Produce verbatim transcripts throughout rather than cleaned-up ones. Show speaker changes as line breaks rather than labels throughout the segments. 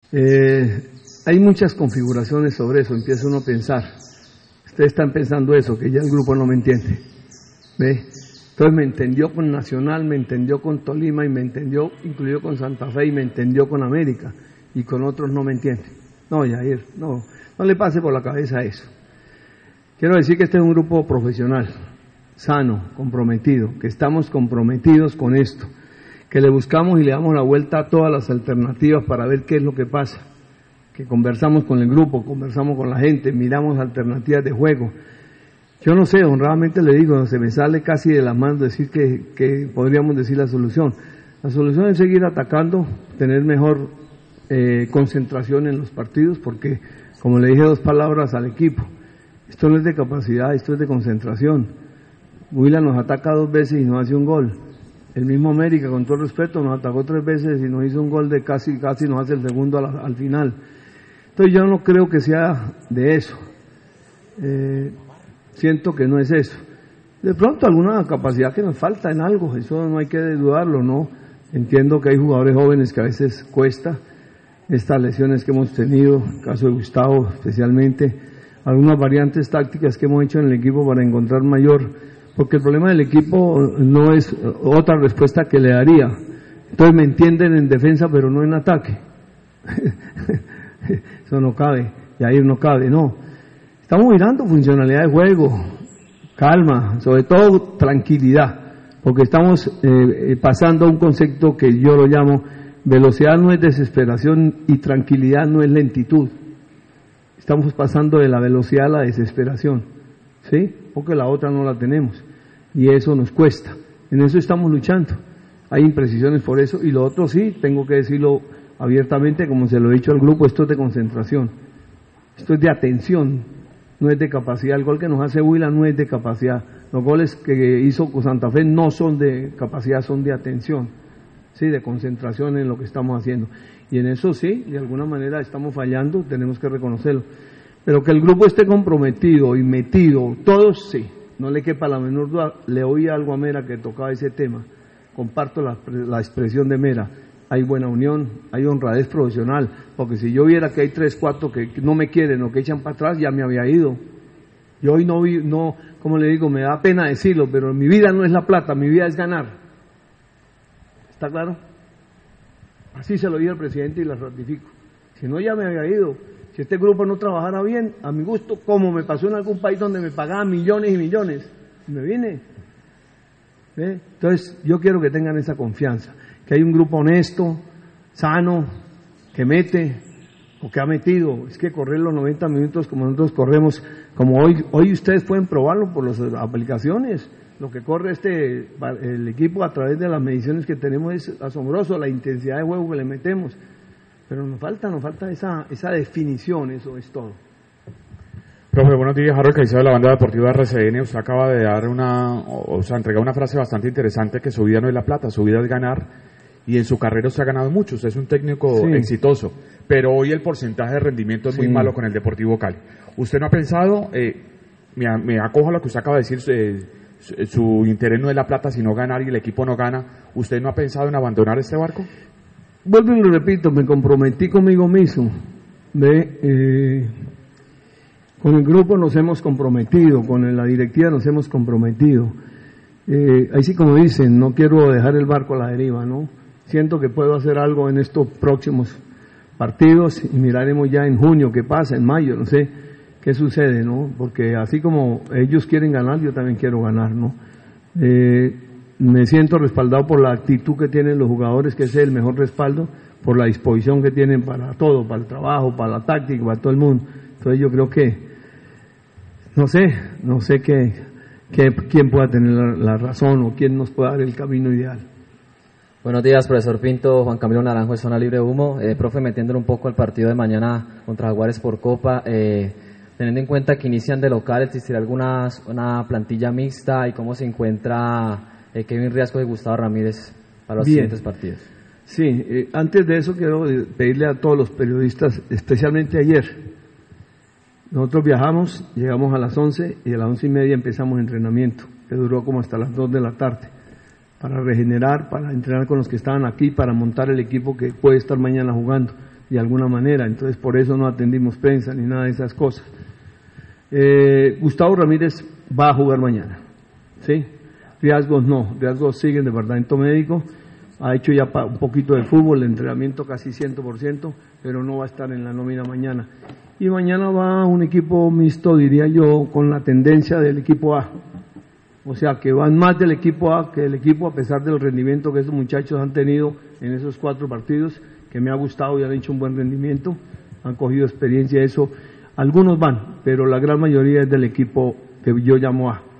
Eh, hay muchas configuraciones sobre eso, empieza uno a pensar. Ustedes están pensando eso, que ya el grupo no me entiende. ¿Ve? Entonces me entendió con Nacional, me entendió con Tolima y me entendió incluido con Santa Fe y me entendió con América y con otros no me entiende. No, Yair, no, no le pase por la cabeza eso. Quiero decir que este es un grupo profesional, sano, comprometido, que estamos comprometidos con esto, que le buscamos y le damos la vuelta a todas las alternativas para ver qué es lo que pasa, que conversamos con el grupo, conversamos con la gente, miramos alternativas de juego. Yo no sé, honradamente le digo, se me sale casi de las manos decir que, que podríamos decir la solución. La solución es seguir atacando, tener mejor eh, concentración en los partidos, porque, como le dije dos palabras al equipo, esto no es de capacidad, esto es de concentración. Huila nos ataca dos veces y nos hace un gol. El mismo América, con todo respeto, nos atacó tres veces y nos hizo un gol de casi, casi nos hace el segundo al, al final. Entonces yo no creo que sea de eso. Eh, Siento que no es eso. De pronto alguna capacidad que nos falta en algo, eso no hay que dudarlo, ¿no? Entiendo que hay jugadores jóvenes que a veces cuesta, estas lesiones que hemos tenido, el caso de Gustavo especialmente, algunas variantes tácticas que hemos hecho en el equipo para encontrar mayor, porque el problema del equipo no es otra respuesta que le daría. Entonces me entienden en defensa pero no en ataque. Eso no cabe, y ahí no cabe, no. Estamos mirando funcionalidad de juego, calma, sobre todo tranquilidad, porque estamos eh, pasando a un concepto que yo lo llamo velocidad no es desesperación y tranquilidad no es lentitud. Estamos pasando de la velocidad a la desesperación, ¿sí? Porque la otra no la tenemos y eso nos cuesta. En eso estamos luchando. Hay imprecisiones por eso y lo otro sí, tengo que decirlo abiertamente, como se lo he dicho al grupo, esto es de concentración, esto es de atención. No es de capacidad, el gol que nos hace Huila no es de capacidad, los goles que hizo con Santa Fe no son de capacidad, son de atención, sí, de concentración en lo que estamos haciendo, y en eso sí, de alguna manera estamos fallando, tenemos que reconocerlo, pero que el grupo esté comprometido y metido, todos sí, no le quepa la menor duda. Le oí algo a Mera que tocaba ese tema, comparto la, la expresión de Mera. Hay buena unión, hay honradez profesional, porque si yo viera que hay tres, cuatro que no me quieren o que echan para atrás, ya me había ido. Yo hoy no, vi, no, como le digo, me da pena decirlo, pero mi vida no es la plata, mi vida es ganar. ¿Está claro? Así se lo di al presidente y la ratifico. Si no, ya me había ido. Si este grupo no trabajara bien, a mi gusto, como me pasó en algún país donde me pagaban millones y millones, me vine. ¿Eh? Entonces, yo quiero que tengan esa confianza. Que hay un grupo honesto, sano, que mete o que ha metido. Es que correr los noventa minutos como nosotros corremos, como hoy hoy ustedes pueden probarlo por las aplicaciones. Lo que corre este el equipo a través de las mediciones que tenemos es asombroso, la intensidad de juego que le metemos. Pero nos falta, nos falta esa esa definición, eso es todo.
Profe, buenos días. Harold Caicedo de la banda deportiva R C N. Usted acaba de dar una, o sea, entregar una frase bastante interesante, que su vida no es la plata, su vida es ganar. Y en su carrera usted ha ganado mucho, usted es un técnico sí. exitoso, pero hoy el porcentaje de rendimiento es sí. muy malo con el Deportivo Cali. ¿Usted no ha pensado, eh, me, me acojo a lo que usted acaba de decir, eh, su, su interés no es la plata sino ganar y el equipo no gana, ¿usted no ha pensado en abandonar este barco?
Vuelvo y lo repito, me comprometí conmigo mismo, de, eh, con el grupo nos hemos comprometido, con la directiva nos hemos comprometido, eh, ahí sí como dicen, no quiero dejar el barco a la deriva, ¿no? Siento que puedo hacer algo en estos próximos partidos y miraremos ya en junio qué pasa, en mayo, no sé qué sucede, ¿no? Porque así como ellos quieren ganar, yo también quiero ganar, ¿no? Eh, me siento respaldado por la actitud que tienen los jugadores, que es el mejor respaldo, por la disposición que tienen para todo, para el trabajo, para la táctica, para todo el mundo. Entonces yo creo que, no sé, no sé qué, qué, quién pueda tener la, la razón o quién nos pueda dar el camino ideal.
Buenos días, profesor Pinto, Juan Camilo Naranjo de Zona Libre Humo. Eh, profe, metiéndole un poco al partido de mañana contra Jaguares por Copa, eh, teniendo en cuenta que inician de local, ¿existirá alguna una plantilla mixta y cómo se encuentra eh, Kevin Riascos y Gustavo Ramírez para los Bien. siguientes partidos?
Sí, eh, antes de eso quiero pedirle a todos los periodistas, especialmente ayer, nosotros viajamos, llegamos a las once y a las once y media empezamos entrenamiento, que duró como hasta las dos de la tarde. Para regenerar, para entrenar con los que estaban aquí, para montar el equipo que puede estar mañana jugando. de alguna manera, entonces por eso no atendimos prensa ni nada de esas cosas. Eh, Gustavo Ramírez va a jugar mañana, ¿sí? Riasgos no, Riasgos sigue en departamento médico, ha hecho ya un poquito de fútbol, el entrenamiento casi cien por ciento, pero no va a estar en la nómina mañana. Y mañana va un equipo mixto, diría yo, con la tendencia del equipo A. O sea, que van más del equipo A que del equipo, a pesar del rendimiento que esos muchachos han tenido en esos cuatro partidos, que me ha gustado y han hecho un buen rendimiento, han cogido experiencia, eso. Algunos van, pero la gran mayoría es del equipo que yo llamo A.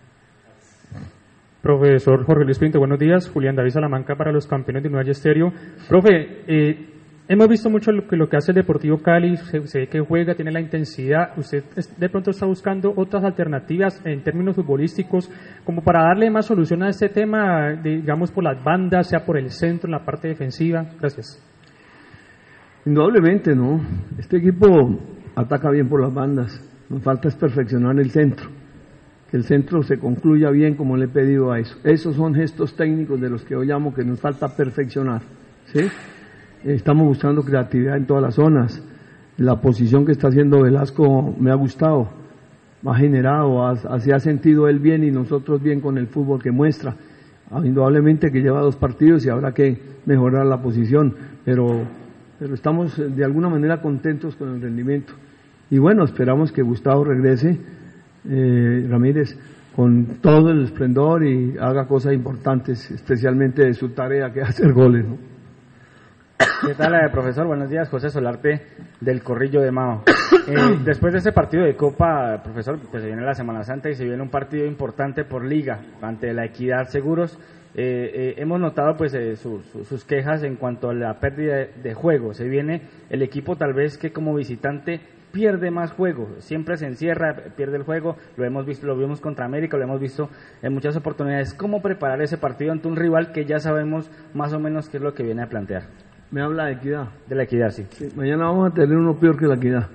Profesor Jorge Luis Pinto, buenos días. Julián David Salamanca para los campeones de Nueva Estéreo. Profe, eh, hemos visto mucho lo que, lo que hace el Deportivo Cali, se, se ve que juega, tiene la intensidad. ¿Usted de pronto está buscando otras alternativas en términos futbolísticos como para darle más solución a este tema, digamos, por las bandas, sea por el centro, en la parte defensiva? Gracias.
Indudablemente, ¿no? Este equipo ataca bien por las bandas. Nos falta es perfeccionar el centro. Que el centro se concluya bien como le he pedido a eso. Esos son gestos técnicos de los que yo llamo que nos falta perfeccionar, ¿sí? Estamos buscando creatividad en todas las zonas. La posición que está haciendo Velasco me ha gustado, ha generado, así ha sentido él bien y nosotros bien con el fútbol que muestra. Indudablemente que lleva dos partidos y habrá que mejorar la posición, pero, pero estamos de alguna manera contentos con el rendimiento. Y bueno, esperamos que Gustavo regrese, eh, Ramírez, con todo el esplendor y haga cosas importantes, especialmente de su tarea que es hacer goles, ¿no?
¿Qué tal, eh, profesor? Buenos días, José Solarte del Corrillo de Mao. Eh, después de ese partido de Copa, profesor, pues se viene la Semana Santa y se viene un partido importante por Liga ante la Equidad Seguros. Eh, eh, hemos notado pues eh, su, su, sus quejas en cuanto a la pérdida de, de juego. Se viene el equipo tal vez que como visitante pierde más juego, siempre se encierra, pierde el juego, lo hemos visto, lo vimos contra América, lo hemos visto en muchas oportunidades. ¿Cómo preparar ese partido ante un rival que ya sabemos más o menos qué es lo que viene a plantear?
Me habla de Equidad.
De la Equidad, sí.
Sí, mañana vamos a tener uno peor que la Equidad.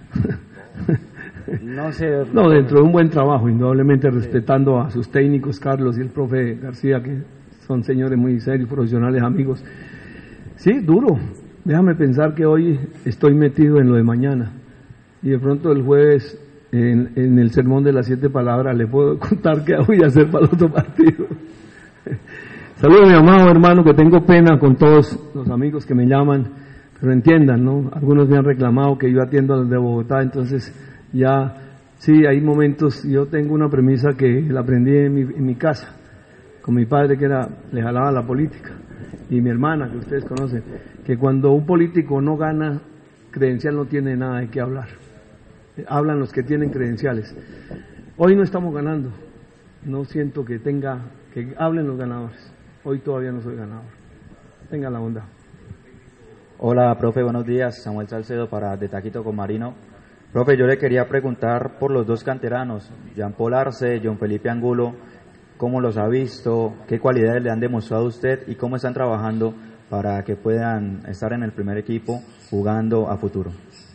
No sé.
No, dentro de un buen trabajo, indudablemente respetando a sus técnicos, Carlos y el profe García, que son señores muy serios, profesionales, amigos. Sí, duro. Déjame pensar que hoy estoy metido en lo de mañana. Y de pronto el jueves, en, en el sermón de las siete palabras, le puedo contar qué voy a hacer para el otro partido. Saludos a mi amado hermano, que tengo pena con todos los amigos que me llaman, pero entiendan, ¿no? Algunos me han reclamado que yo atiendo a los de Bogotá, entonces ya, sí, hay momentos, yo tengo una premisa que la aprendí en mi, en mi casa, con mi padre que era, le jalaba la política, y mi hermana, que ustedes conocen, que cuando un político no gana credencial no tiene nada de qué hablar. Hablan los que tienen credenciales. Hoy no estamos ganando, no siento que tenga, que hablen los ganadores. Hoy todavía no soy ganador. Tenga la onda.
Hola, profe, buenos días. Samuel Salcedo para De Taquito con Marino. Profe, yo le quería preguntar por los dos canteranos, Jean Paul Arce, John Felipe Angulo, ¿cómo los ha visto? ¿Qué cualidades le han demostrado a usted? ¿Y cómo están trabajando para que puedan estar en el primer equipo jugando a futuro?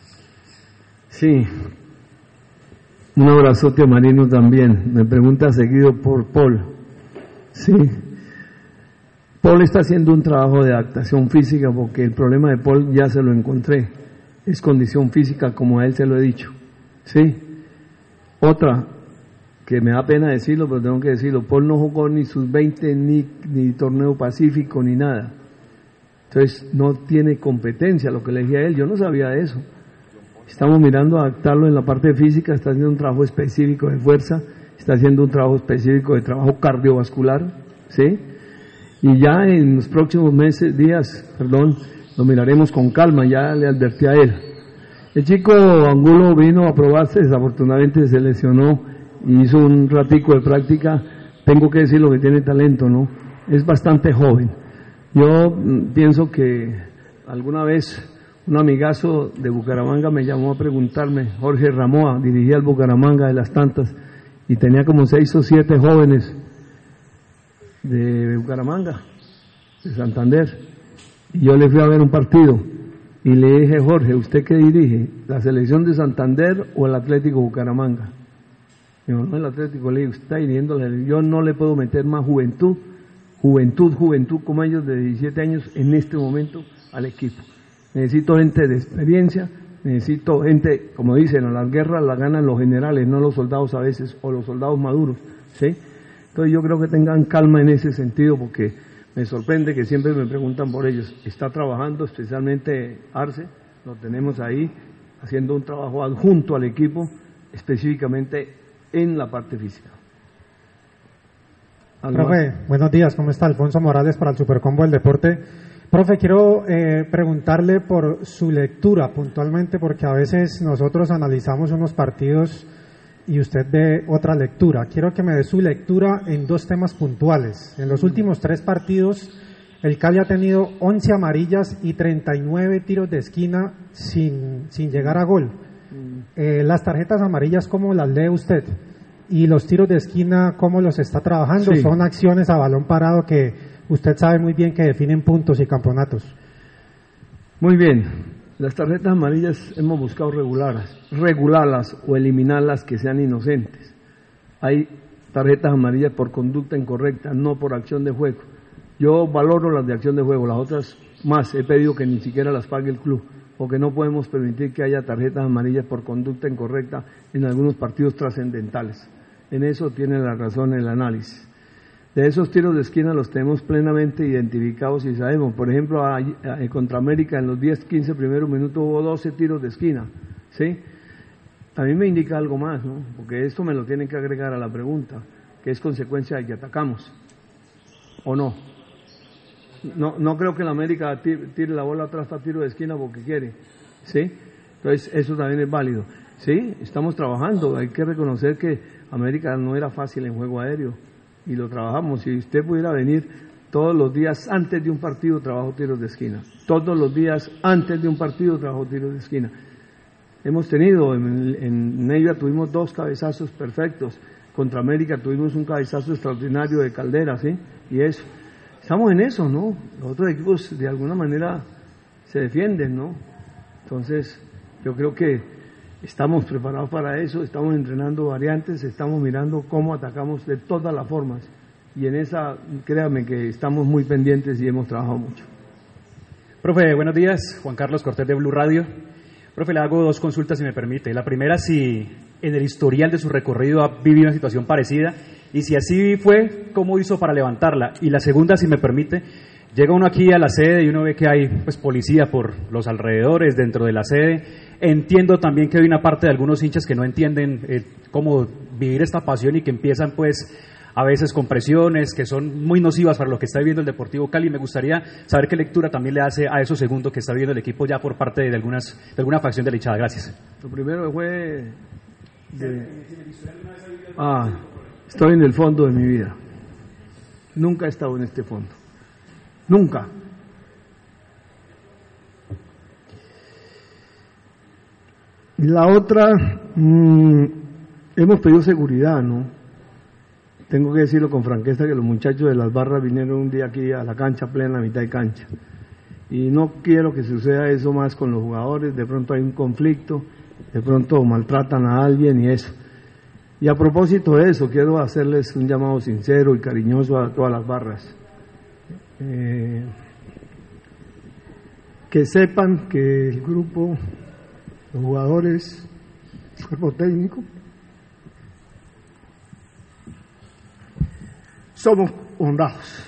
Sí. Un abrazote a Marino también. Me pregunta seguido por Paul. Sí. Paul está haciendo un trabajo de adaptación física porque el problema de Paul ya se lo encontré. Es condición física, como a él se lo he dicho. ¿Sí? Otra, que me da pena decirlo, pero tengo que decirlo. Paul no jugó ni sus veinte, ni, ni torneo pacífico, ni nada. Entonces, no tiene competencia, lo que le dije a él. Yo no sabía de eso. Estamos mirando a adaptarlo en la parte física. Está haciendo un trabajo específico de fuerza. Está haciendo un trabajo específico de trabajo cardiovascular. ¿Sí? Y ya en los próximos meses, días, perdón, lo miraremos con calma, ya le advertí a él. El chico Angulo vino a probarse, desafortunadamente se lesionó y hizo un ratico de práctica. Tengo que decir lo que tiene talento, ¿no? Es bastante joven. Yo mm, pienso que alguna vez un amigazo de Bucaramanga me llamó a preguntarme, Jorge Ramoa, dirigía el Bucaramanga de las tantas, y tenía como seis o siete jóvenes de Bucaramanga, de Santander, y yo le fui a ver un partido y le dije, Jorge, ¿usted qué dirige? ¿La selección de Santander o el Atlético Bucaramanga? Y yo, no, el Atlético. Le digo, usted está dirigiendo, yo no le puedo meter más juventud, juventud, juventud como ellos de diecisiete años en este momento al equipo. necesito gente de experiencia, necesito gente, como dicen, a las guerras las ganan los generales, no los soldados a veces, o los soldados maduros, ¿sí? Entonces yo creo que tengan calma en ese sentido, porque me sorprende que siempre me preguntan por ellos. Está trabajando especialmente Arce, lo tenemos ahí, haciendo un trabajo adjunto al equipo, específicamente en la parte física.
Profe, buenos días, ¿cómo está? Alfonso Morales para el Supercombo del Deporte. Profe, quiero eh, preguntarle por su lectura puntualmente, porque a veces nosotros analizamos unos partidos y usted ve otra lectura. Quiero que me dé su lectura en dos temas puntuales. En los últimos tres partidos, el Cali ha tenido once amarillas y treinta y nueve tiros de esquina sin, sin llegar a gol. Eh, las tarjetas amarillas, ¿cómo las lee usted? Y los tiros de esquina, ¿cómo los está trabajando?
Sí.
Son acciones a balón parado que usted sabe muy bien que definen puntos y campeonatos.
Muy bien, las tarjetas amarillas hemos buscado regularlas, regularlas o eliminarlas que sean inocentes. Hay tarjetas amarillas por conducta incorrecta, no por acción de juego. Yo valoro las de acción de juego, las otras más he pedido que ni siquiera las pague el club, porque no podemos permitir que haya tarjetas amarillas por conducta incorrecta en algunos partidos trascendentales. En eso tiene la razón el análisis. De esos tiros de esquina los tenemos plenamente identificados y sabemos, por ejemplo, a, a, contra América en los diez, quince primeros minutos hubo doce tiros de esquina, ¿sí? A mí me indica algo más, ¿no? Porque esto me lo tienen que agregar a la pregunta, que es consecuencia de que atacamos, ¿o no? No, no creo que la América tire, tire la bola atrás para tiro de esquina porque quiere, ¿sí? Entonces eso también es válido. Sí, estamos trabajando, hay que reconocer que América no era fácil en juego aéreo y lo trabajamos. Si usted pudiera venir todos los días antes de un partido, trabajo tiros de esquina. Todos los días antes de un partido, trabajo tiros de esquina. Hemos tenido, en, en Neiva tuvimos dos cabezazos perfectos, contra América tuvimos un cabezazo extraordinario de Caldera, ¿sí? Y eso, estamos en eso, ¿no? Los otros equipos de alguna manera se defienden, ¿no? Entonces, yo creo que estamos preparados para eso, estamos entrenando variantes, estamos mirando cómo atacamos de todas las formas. Y en esa, créame que estamos muy pendientes y hemos trabajado mucho.
Profe, buenos días. Juan Carlos Cortés de Blue Radio. Profe, le hago dos consultas si me permite. La primera, si en el historial de su recorrido ha vivido una situación parecida y si así fue, ¿cómo hizo para levantarla? Y la segunda, si me permite, llega uno aquí a la sede y uno ve que hay pues policía por los alrededores, dentro de la sede. Entiendo también que hay una parte de algunos hinchas que no entienden eh, cómo vivir esta pasión y que empiezan pues a veces con presiones que son muy nocivas para lo que está viviendo el Deportivo Cali. Me gustaría saber qué lectura también le hace a eso segundo que está viviendo el equipo ya por parte de, algunas, de alguna facción de la hinchada. Gracias.
Lo primero fue... De... Ah, estoy en el fondo de mi vida. Nunca he estado en este fondo. Nunca. La otra, mmm, hemos pedido seguridad, ¿no? Tengo que decirlo con franqueza que los muchachos de las barras vinieron un día aquí a la cancha plena, a mitad de cancha. Y no quiero que suceda eso más con los jugadores, de pronto hay un conflicto, de pronto maltratan a alguien y eso. Y a propósito de eso, quiero hacerles un llamado sincero y cariñoso a todas las barras. Eh, que sepan que el grupo, los jugadores, el cuerpo técnico, somos honrados.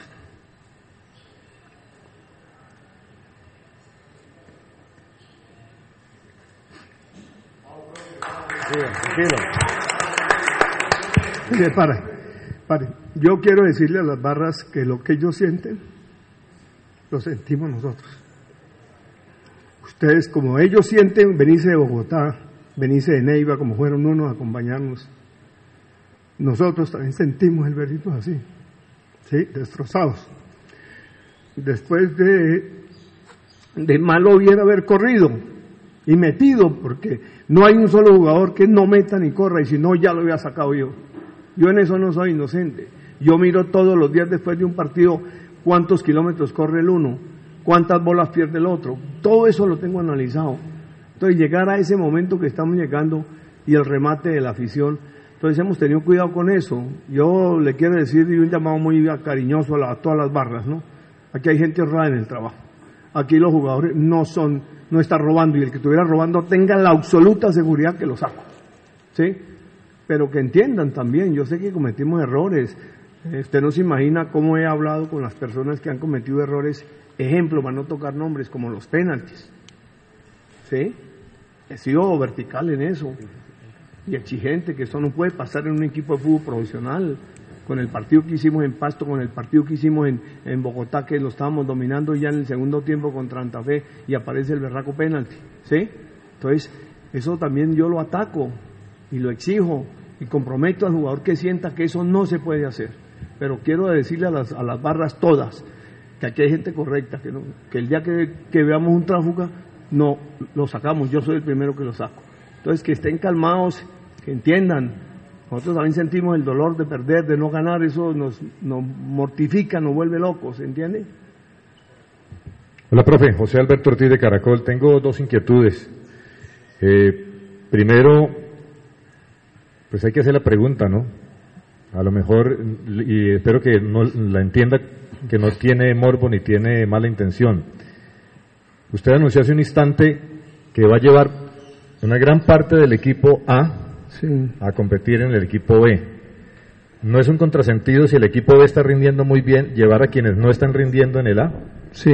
Mire, pare, pare. Yo quiero decirle a las barras que lo que ellos sienten, lo sentimos nosotros. Ustedes, como ellos sienten venirse de Bogotá, venirse de Neiva, como fueron unos a acompañarnos, nosotros también sentimos el verito así, ¿sí? Destrozados. Después de, de malo hubiera haber corrido y metido, porque no hay un solo jugador que no meta ni corra, y si no ya lo había sacado yo. Yo en eso no soy inocente. Yo miro todos los días después de un partido cuántos kilómetros corre el uno, cuántas bolas pierde el otro. Todo eso lo tengo analizado. Entonces llegar a ese momento que estamos llegando y el remate de la afición, entonces hemos tenido cuidado con eso. Yo le quiero decir y un llamado muy cariñoso a, la, a todas las barras, ¿no? Aquí hay gente honrada en el trabajo. aquí los jugadores no son, no están robando, y el que estuviera robando tenga la absoluta seguridad que lo saco, ¿sí? Pero que entiendan también, yo sé que cometimos errores, eh, usted no se imagina cómo he hablado con las personas que han cometido errores, ejemplo, para no tocar nombres, como los penaltis, ¿sí? He sido vertical en eso, y exigente, que eso no puede pasar en un equipo de fútbol profesional, con el partido que hicimos en Pasto, con el partido que hicimos en, en Bogotá, que lo estábamos dominando ya en el segundo tiempo contra Santa Fe, y aparece el berraco penalti, ¿sí? Entonces, eso también yo lo ataco, y lo exijo, y comprometo al jugador que sienta que eso no se puede hacer, pero quiero decirle a las, a las barras todas, que aquí hay gente correcta, que, no, que el día que, que veamos un tráfuga, no, lo sacamos, yo soy el primero que lo saco. Entonces, que estén calmados, que entiendan, nosotros también sentimos el dolor de perder, de no ganar, eso nos, nos mortifica, nos vuelve locos, ¿entiende?
Hola, profe, José Alberto Ortiz de Caracol, tengo dos inquietudes. Eh, primero, pues hay que hacer la pregunta, ¿no? A lo mejor, y espero que no la entienda, que no tiene morbo ni tiene mala intención. Usted anunció hace un instante que va a llevar una gran parte del equipo A sí. a competir en el equipo B. ¿No es un contrasentido si el equipo B está rindiendo muy bien, llevar a quienes no están rindiendo en el A?
Sí.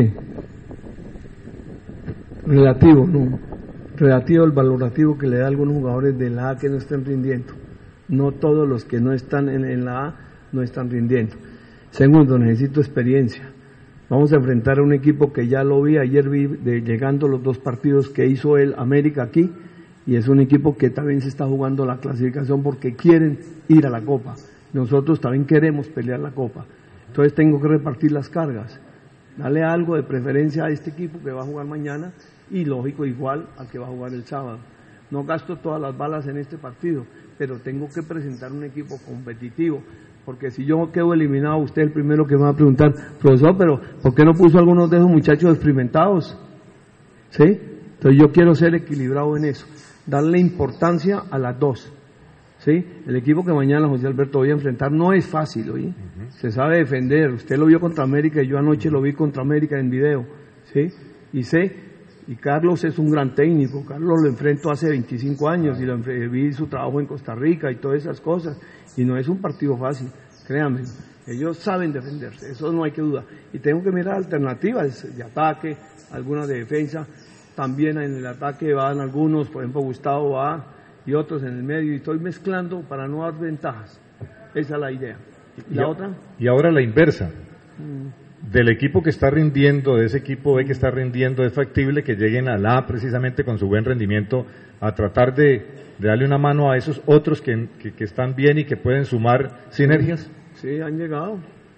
Relativo, no. Relativo el valorativo que le da a algunos jugadores del A que no están rindiendo. No todos los que no están en, en la A no están rindiendo. Segundo, necesito experiencia. Vamos a enfrentar a un equipo que ya lo vi, ayer vi de, llegando los dos partidos que hizo el América aquí, y es un equipo que también se está jugando la clasificación porque quieren ir a la Copa. Nosotros también queremos pelear la Copa. Entonces tengo que repartir las cargas. Dale algo de preferencia a este equipo que va a jugar mañana y lógico igual al que va a jugar el sábado. No gasto todas las balas en este partido, pero tengo que presentar un equipo competitivo. Porque si yo quedo eliminado, usted es el primero que me va a preguntar, profesor, pero ¿por qué no puso algunos de esos muchachos experimentados? ¿Sí? Entonces yo quiero ser equilibrado en eso, darle importancia a las dos. ¿Sí? El equipo que mañana José Alberto voy a enfrentar no es fácil, ¿oí? Uh-huh. Se sabe defender, usted lo vio contra América y yo anoche lo vi contra América en video, ¿sí? Y sé, y Carlos es un gran técnico, Carlos lo enfrento hace veinticinco años y lo vi su trabajo en Costa Rica y todas esas cosas. Y no es un partido fácil, créanme, ellos saben defenderse, eso no hay que dudar. Y tengo que mirar alternativas de ataque, algunas de defensa, también en el ataque van algunos, por ejemplo Gustavo va y otros en el medio, y estoy mezclando para no dar ventajas, esa es la idea. ¿Y la
y,
otra?
Y ahora la inversa, mm. del equipo que está rindiendo, de ese equipo B que está rindiendo, es factible que lleguen a la A precisamente con su buen rendimiento a tratar de... de darle una mano a esos otros que, que, que están bien y que pueden sumar sinergias.
Sí, han llegado.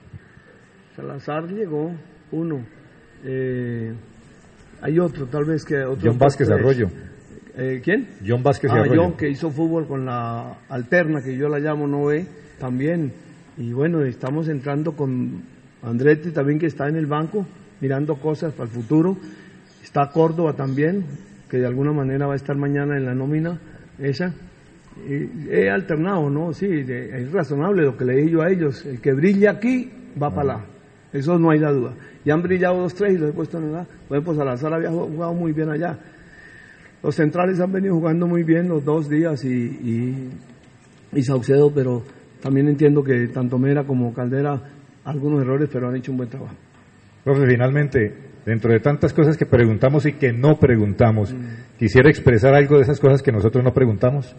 Salazar llegó, uno. Eh, hay otro, tal vez que otro.
John Vázquez tres. Arroyo.
Eh, ¿Quién?
John Vázquez
ah,
Arroyo.
John, que hizo fútbol con la alterna, que yo la llamo no ve, también. Y bueno, estamos entrando con Andretti también, que está en el banco, mirando cosas para el futuro. Está Córdoba también, que de alguna manera va a estar mañana en la nómina. Esa, y he alternado, ¿no? Sí, de, es razonable lo que le dije yo a ellos, el que brilla aquí va no. para allá, eso no hay la duda. Y han brillado dos, tres y los he puesto en la. Por ejemplo, Salazar había jugado muy bien allá. Los centrales han venido jugando muy bien los dos días y, y, y Saucedo, pero también entiendo que tanto Mera como Caldera, algunos errores, pero han hecho un buen trabajo.
Profe, finalmente, dentro de tantas cosas que preguntamos y que no preguntamos, mm. ¿quisiera expresar algo de esas cosas que nosotros no preguntamos?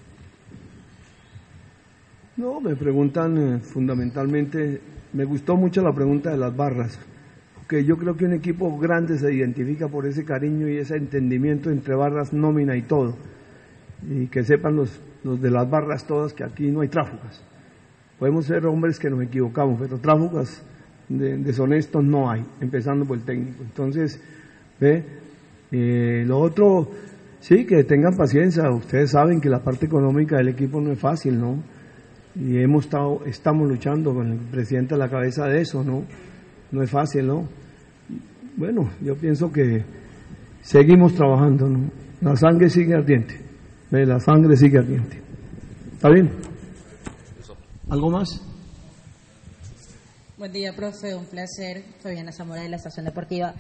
No, me preguntan eh, fundamentalmente, me gustó mucho la pregunta de las barras, porque yo creo que un equipo grande se identifica por ese cariño y ese entendimiento entre barras, nómina y todo, y que sepan los, los de las barras todas que aquí no hay tráfugas. Podemos ser hombres que nos equivocamos, pero tráfugas de, deshonestos no hay, empezando por el técnico. Entonces, ve, eh, lo otro, sí, que tengan paciencia. Ustedes saben que la parte económica del equipo no es fácil, ¿no? Y hemos estado, estamos luchando con el presidente a la cabeza de eso, ¿no? No es fácil, ¿no? Bueno, yo pienso que seguimos trabajando, ¿no? La sangre sigue ardiente, ¿ve? La sangre sigue ardiente. ¿Está bien? ¿Algo más?
Buen día, profe, un placer. Fabiana Zamora de la Estación Deportiva.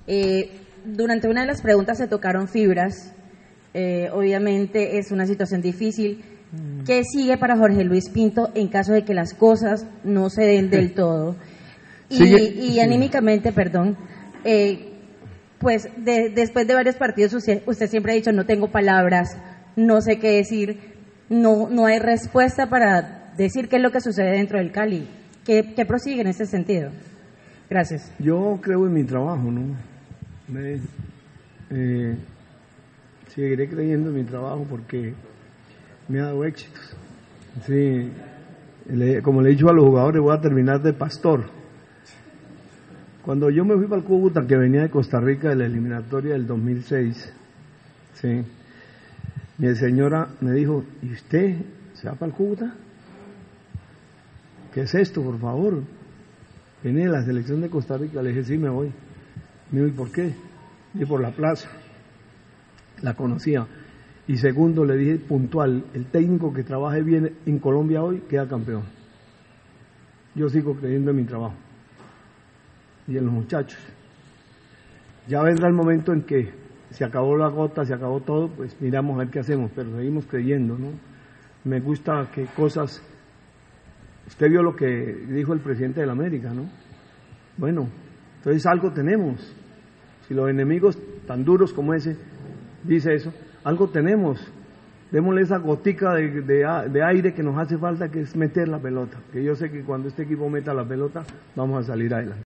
Eh, durante una de las preguntas se tocaron fibras. Eh, obviamente es una situación difícil. ¿Qué sigue para Jorge Luis Pinto en caso de que las cosas no se den del todo? Y, y anímicamente, perdón, eh, pues de, después de varios partidos usted, usted siempre ha dicho no tengo palabras, no sé qué decir, no, no hay respuesta para decir qué es lo que sucede dentro del Cali. ¿Qué, qué prosigue en ese sentido? Gracias.
Yo creo en mi trabajo, ¿no? Me, eh, seguiré creyendo en mi trabajo porque me ha dado éxitos. Sí, le, como le he dicho a los jugadores, voy a terminar de pastor. Cuando yo me fui para el Cúcuta, que venía de Costa Rica de la eliminatoria del dos mil seis, sí, mi señora me dijo, ¿y usted se va para el Cúcuta? ¿Qué es esto, por favor? Viene de la selección de Costa Rica. Le dije, sí, me voy. Me dijo, ¿y por qué? Y por la plaza. La conocía. Y segundo, le dije puntual, el técnico que trabaje bien en Colombia hoy queda campeón. Yo sigo creyendo en mi trabajo y en los muchachos. Ya vendrá el momento en que se acabó la gota, se acabó todo, pues miramos a ver qué hacemos, pero seguimos creyendo, ¿no? Me gusta que cosas... Usted vio lo que dijo el presidente de la América, ¿no? Bueno, entonces algo tenemos. Si los enemigos tan duros como ese dice eso, algo tenemos. Démosle esa gotica de, de, de aire que nos hace falta, que es meter la pelota. Que yo sé que cuando este equipo meta la pelota, vamos a salir adelante.